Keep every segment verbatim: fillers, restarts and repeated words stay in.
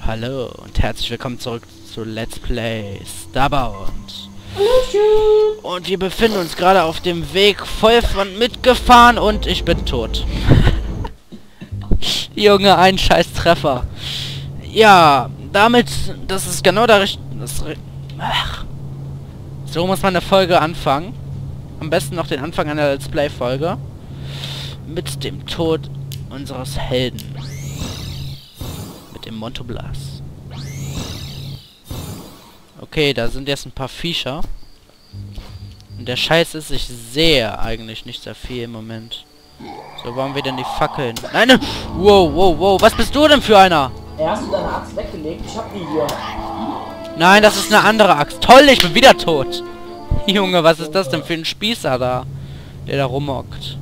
Hallo und herzlich willkommen zurück zu Let's Play Starbound. Und wir befinden uns gerade auf dem Weg voll von mitgefahren und ich bin tot. Junge, ein scheiß Treffer. Ja, damit, das ist genau der Richt... Das, ach. So muss man eine Folge anfangen. Am besten noch den Anfang einer Let's Play Folge. Mit dem Tod unseres Helden. Mit dem Montoblas. Okay, da sind jetzt ein paar Viecher. Und der Scheiß ist, ich sehe eigentlich nicht sehr viel im Moment. So, wo haben wir denn die Fackeln? Nein, ne! Wow, wow, wow, was bist du denn für einer? Ey, hast du deine Axt weggelegt? Ich hab die hier. Nein, das ist eine andere Axt. Toll, ich bin wieder tot. Junge, was ist das denn für ein Spießer da? Der da rumhockt.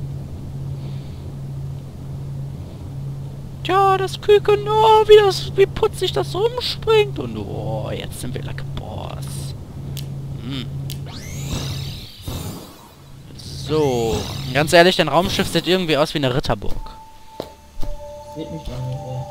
Tja, das Küken, oh, wie das, wie putzig das rumspringt. Und oh, jetzt sind wir like Boss. Hm. So, ganz ehrlich, dein Raumschiff sieht irgendwie aus wie eine Ritterburg. Sieht mich doch nicht, ey.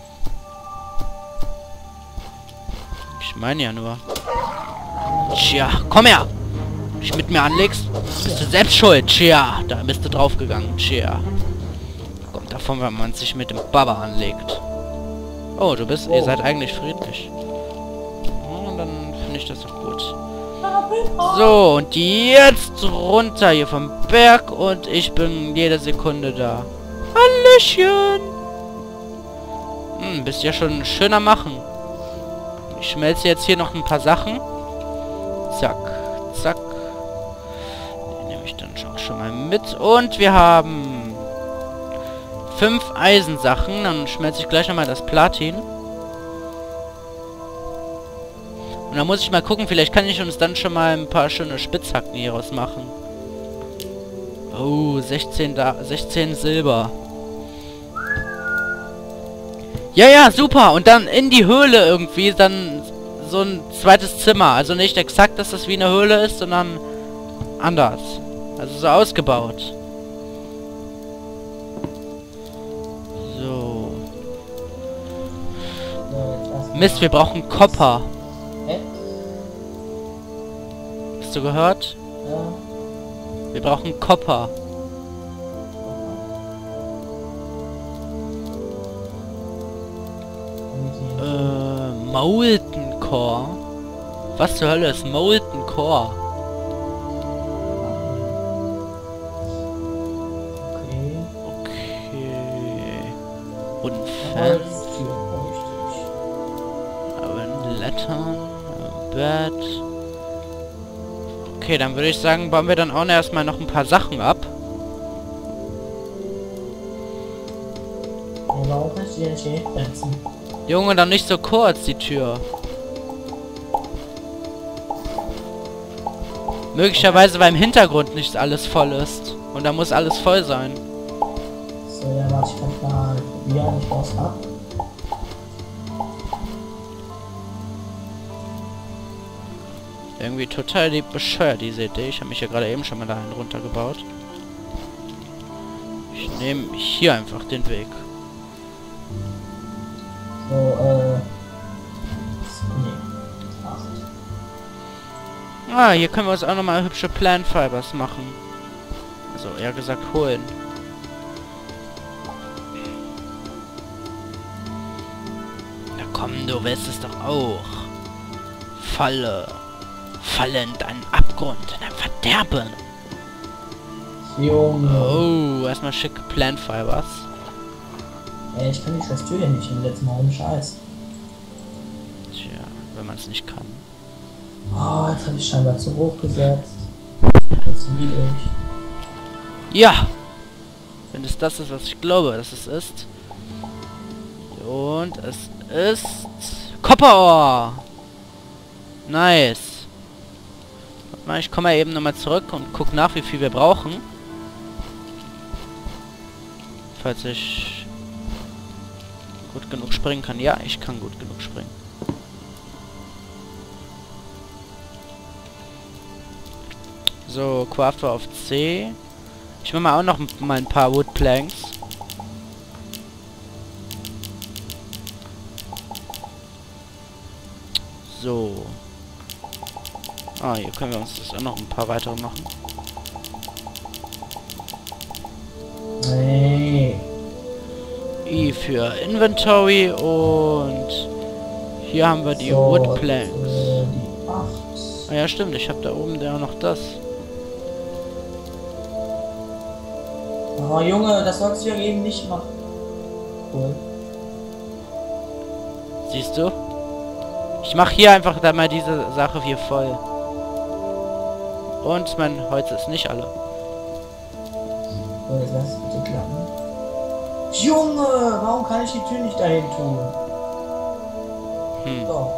Ich meine ja nur. Tja, komm her! Wenn du dich mit mir anlegst, bist du selbst schuld. Tja, da bist du draufgegangen. Tja. Kommt davon, wenn man sich mit dem Baba anlegt. Oh, du bist, oh. Ihr seid eigentlich friedlich. Ja, dann finde ich das doch gut. So, und jetzt runter hier vom Berg und ich bin jede Sekunde da. Hallöchen! Hm, bist ja schon schöner machen. Ich schmelze jetzt hier noch ein paar Sachen. Zack, zack. Den nehme ich dann auch schon mal mit. Und wir haben fünf Eisensachen. Dann schmelze ich gleich nochmal das Platin. Und dann muss ich mal gucken, vielleicht kann ich uns dann schon mal ein paar schöne Spitzhacken hieraus machen. Oh, sechzehn, da, sechzehn Silber. Ja, ja, super. Und dann in die Höhle irgendwie dann so ein zweites Zimmer. Also nicht exakt, dass das wie eine Höhle ist, sondern anders. Also so ausgebaut. So. Mist, wir brauchen Copper. Hä? Hast du gehört? Ja. Wir brauchen Copper. Äh, Molten Core? Was zur Hölle ist Molten Core? Okay. Okay. Und Fans. Aber Lettern. Bett. Okay, dann würde ich sagen, bauen wir dann auch erstmal noch ein paar Sachen ab. Warum kannst du die nicht hinsetzen? Junge, dann nicht so kurz, die Tür. Möglicherweise, weil im Hintergrund nicht alles voll ist. Und da muss alles voll sein. So, ja, warte, ich kann mal probieren, ich baue es ab. Irgendwie total die bescheuert, diese Idee. Ich habe mich ja gerade eben schon mal dahin runtergebaut. Ich nehme hier einfach den Weg. So, äh... Nee. acht. Ah, hier können wir uns auch nochmal hübsche Plant Fibers machen. Also, eher gesagt, holen. Na komm, du willst es doch auch. Falle. Falle in deinen Abgrund, in dein Verderben. Junge. Oh, erstmal schicke Plant Fibers. Ey, ich kann die scheiß Tür hier nicht hinsetzen, warum Scheiß? Tja, wenn man es nicht kann. Oh, jetzt habe ich scheinbar zu hoch gesetzt. Das ist niedrig. Ja! Wenn es das ist, was ich glaube, dass es ist. Und es ist... Copper! Nice. Warte mal, ich komme mal eben nochmal zurück und guck nach, wie viel wir brauchen. Falls ich gut genug springen kann. Ja, ich kann gut genug springen. So, Crafter auf C. Ich mache mal auch noch mal ein paar Wood Planks. So. Ah, hier können wir uns das auch noch ein paar weitere machen. Nee. I für Inventory und hier haben wir die So, Wood Planks. äh, die acht. Ah ja, stimmt. Ich habe da oben ja noch das. Oh Junge, das sollst du ja eben nicht machen. Cool. Siehst du? Ich mache hier einfach da mal diese Sache hier voll. Und mein Holz ist nicht alle. So, jetzt lass es bitte klappen. Junge, warum kann ich die Tür nicht dahin tun? Hm. So.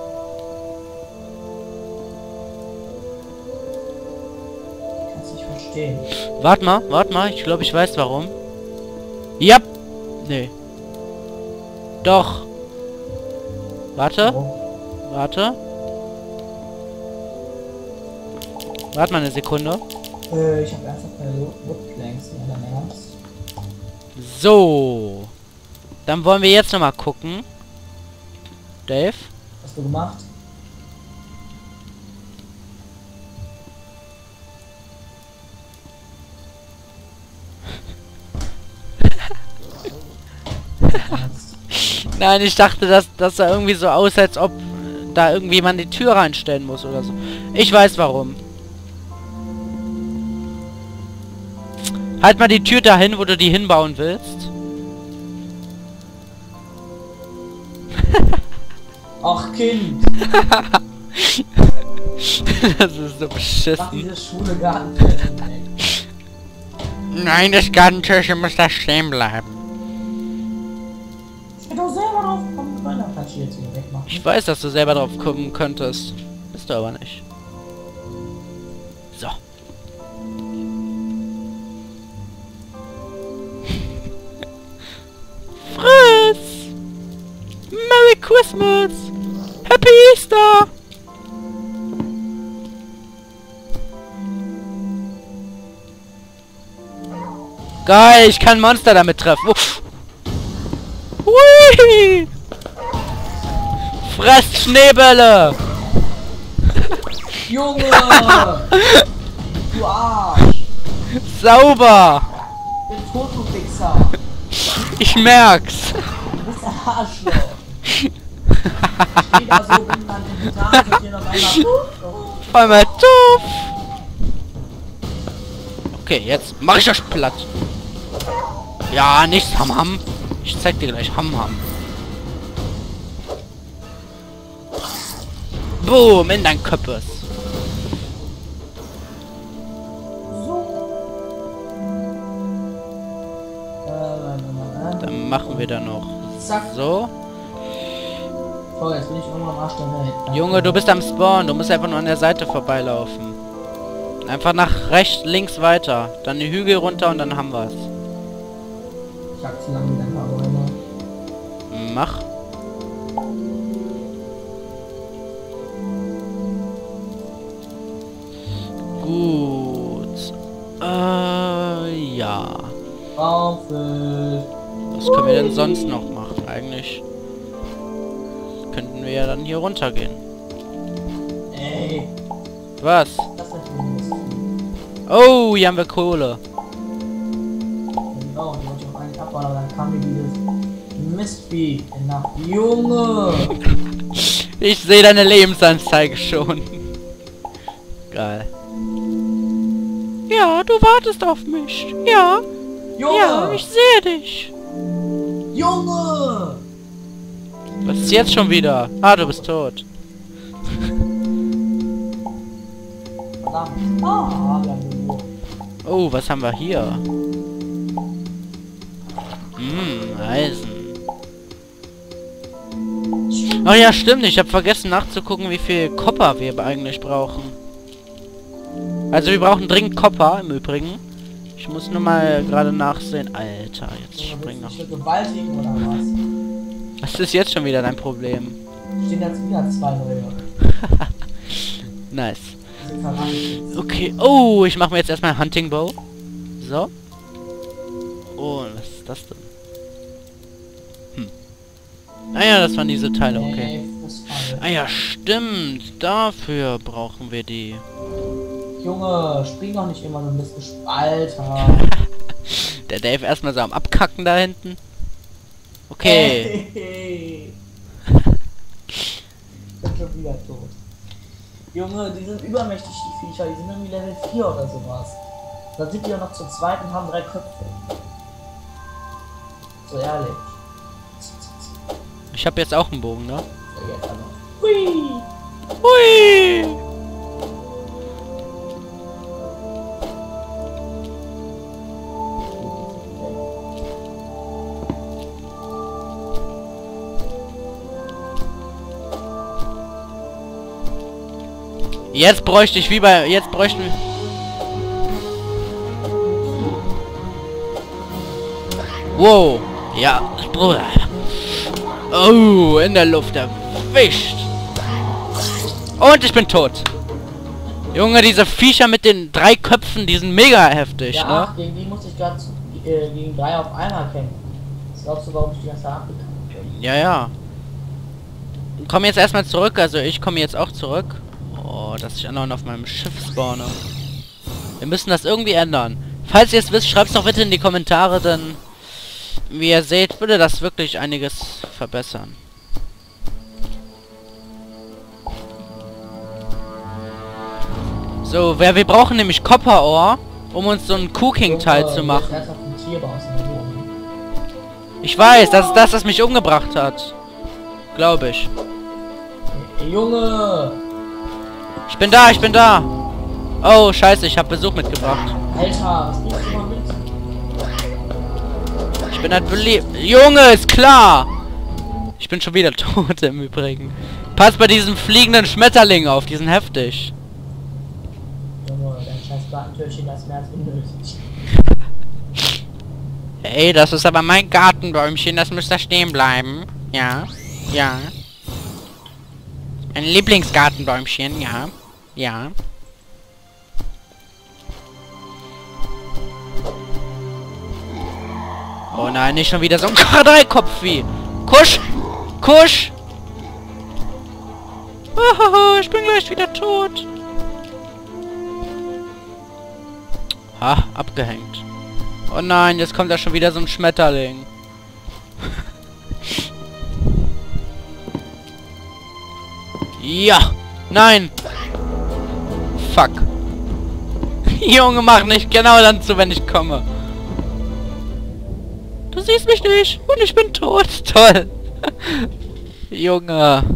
Kannst nicht verstehen. Warte mal, warte mal. Ich glaube, ich weiß warum. Ja. Nee. Doch. Warte. Oh. Warte. Warte mal eine Sekunde. Äh, ich habe einfach keine Woodplanks mehr, dein Ernst? So. Dann wollen wir jetzt noch mal gucken. Dave? Was hast du gemacht? Nein, ich dachte, dass das sah irgendwie so aus, als ob da irgendwie man die Tür reinstellen muss oder so. Ich weiß warum. Halt mal die Tür dahin, wo du die hinbauen willst. Ach Kind! Das ist so Mach beschissen. diese Schule Gartenfläche weg. Nein, das Gartentürchen muss da stehen bleiben. Ich bin doch selber drauf gekommen, dann kannst du jetzt wieder wegmachen. Ich weiß, dass du selber drauf kommen könntest. Bist du aber nicht. So. Friss! Merry Christmas! Happy Easter! Geil, ich kann Monster damit treffen. Uff. Hui! Fresst Schneebälle! Junge! Du Arsch! Sauber! Ich bin tot, du Wichser! Ich merk's! Du bist ein Arschloch! Ich steh da so rum, dann in die Nase und hier noch einmal... Voll mal doof! Okay, jetzt mach ich euch platt! Ja, nichts Ham Ham! Ich zeig dir gleich Ham Ham! Boom, in dein Köppes! Dann machen wir da noch Zack. so. So, jetzt bin ich irgendwann am Arsch der Welt. Danke. Junge, du bist am Spawn. Du musst einfach nur an der Seite vorbeilaufen. Einfach nach rechts, links weiter. Dann die Hügel runter und dann haben wir's. Ich hab zu lange wieder ein paar Bäume. Mach. Gut. Äh, ja. Baumfisch. Was können wir denn sonst noch machen? Eigentlich könnten wir ja dann hier runtergehen. Ey, Was? das ist natürlich ein Oh, hier haben wir Kohle. Genau, die wollte ich auch eigentlich abbauen, aber dann kam mir dieses Mistvieh in der Junge! Ich sehe deine Lebensanzeige schon. Geil. Ja, du wartest auf mich. Ja, Junge! ja, ich sehe dich. Junge! Was ist jetzt schon wieder? Ah, du bist tot. Verdammt. Ah, wir haben den Wurf. Oh, was haben wir hier? Hm, Eisen. Oh ja, stimmt. Ich habe vergessen nachzugucken, wie viel Copper wir eigentlich brauchen. Also wir brauchen dringend Copper im Übrigen. Ich muss nur mal gerade nachsehen. Alter, jetzt spring noch. Willst du mich gewaltigen oder was? Was ist jetzt schon wieder dein Problem? Stehen jetzt wieder zwei neue. Nice. Diese Karate-Kids. Okay. Oh, ich mache mir jetzt erstmal ein Hunting Bow. So. Oh, was ist das denn? Hm. Ah ja, das waren diese Teile, okay. Nee, das ist falsch. Dave. Ah ja, stimmt. Dafür brauchen wir die. Junge, spring doch nicht immer, du bist gesp... Alter. Der Dave erstmal so am Abkacken da hinten. Okay. Hey. Ich bin schon wieder tot. Junge, die sind übermächtig, die Viecher. Die sind irgendwie Level vier oder sowas. Dann sind die ja noch zu zweit und haben drei Köpfe. So ehrlich. Ich habe jetzt auch einen Bogen, ne? So, jetzt aber. Hui! Hui! Jetzt bräuchte ich wie bei... Jetzt bräuchten wir... Wow. Ja. Bruder. Oh, in der Luft erwischt. Und ich bin tot. Junge, diese Viecher mit den drei Köpfen, die sind mega heftig, ja, ne? ach, gegen die muss ich gerade äh, gegen drei auf einmal kämpfen. Was glaubst du, warum ich die ganze Zeit abgekämpft bin? Ja, ja. Komm jetzt erstmal zurück, also ich komme jetzt auch zurück. Oh, dass ich andauernd auf meinem Schiff spawne. Wir müssen das irgendwie ändern. Falls ihr es wisst, schreibt es doch bitte in die Kommentare, denn wie ihr seht, würde das wirklich einiges verbessern. So, wer wir brauchen nämlich Copper Ore, um uns so einen Cooking-Teil zu machen. Ich weiß, das ist das, was mich umgebracht hat. Glaube ich. Hey, Junge! Ich bin da, ich bin da. Oh, scheiße, ich habe Besuch mitgebracht. Alter, was bringst du mal mit? Ich bin halt beliebt. Junge, ist klar. Ich bin schon wieder tot im Übrigen. Pass bei diesem fliegenden Schmetterling auf, die sind heftig. Junge, dein scheiß Gartentürchen, das ist mehr als unnötig. Ey, das ist aber mein Gartenbäumchen, das müsste stehen bleiben. Ja, ja. Ein Lieblingsgartenbäumchen, ja. Ja. Oh nein, nicht schon wieder so ein Dreikopfvieh. Kusch! Kusch! Oh, ich bin gleich wieder tot. Ha, abgehängt. Oh nein, jetzt kommt da schon wieder so ein Schmetterling. Ja! Nein! Fuck. Junge, mach nicht genau dann zu, wenn ich komme. Du siehst mich nicht und ich bin tot. Toll. Junge.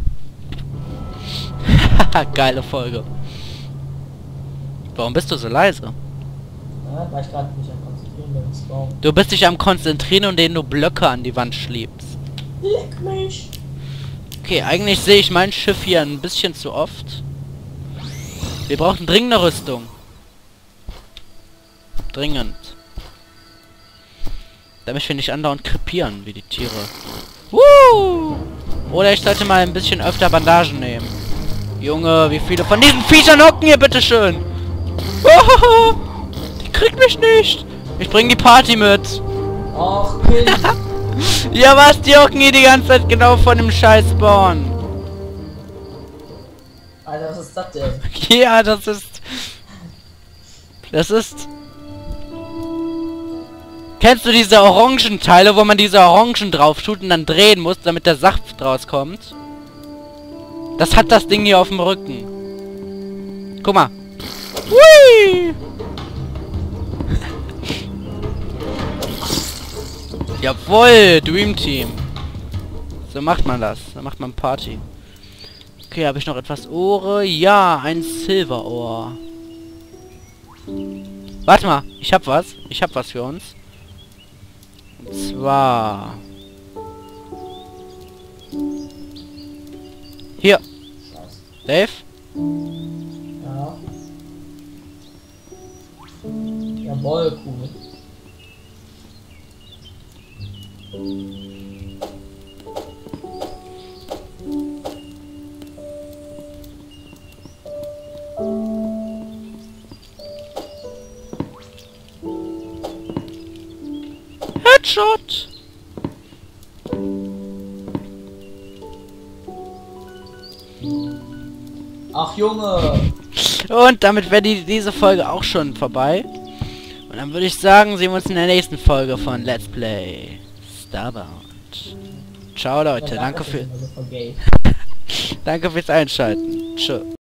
Geile Folge. Warum bist du so leise? Ja, weil ich gerade mich am Konzentrieren bin. Spawn. Du bist dich am Konzentrieren und denen du Blöcke an die Wand schlägst. Leck mich! Okay, eigentlich sehe ich mein Schiff hier ein bisschen zu oft. Wir brauchen dringende Rüstung. Dringend. Damit wir nicht andauernd krepieren, wie die Tiere. Woo! Oder ich sollte mal ein bisschen öfter Bandagen nehmen. Junge, wie viele von diesen Viechern hocken hier, bitteschön? Oh, die kriegt mich nicht. Ich bring die Party mit. Ach, Kind. Ja, was? Die hocken hier die ganze Zeit genau von dem scheiß Spawn. Alter, was ist das denn? Ja, das ist... Das ist... Kennst du diese Orangenteile, wo man diese Orangen drauf tut und dann drehen muss, damit der Saft rauskommt? Das hat das Ding hier auf dem Rücken. Guck mal. Hui! Jawohl, Dream Team. So macht man das. So macht man Party. Okay, habe ich noch etwas Ohre? Ja, ein Silberohr. Warte mal, ich hab was. Ich hab was für uns. Und zwar... Hier. Dave? Ja. Jawohl, cool. Headshot! Ach Junge! Und damit wäre die, diese Folge auch schon vorbei. Und dann würde ich sagen, sehen wir uns in der nächsten Folge von Let's Play Starbound. Ciao Leute, Ja, danke das ist für immer so voll gay. danke fürs Einschalten. Tschö.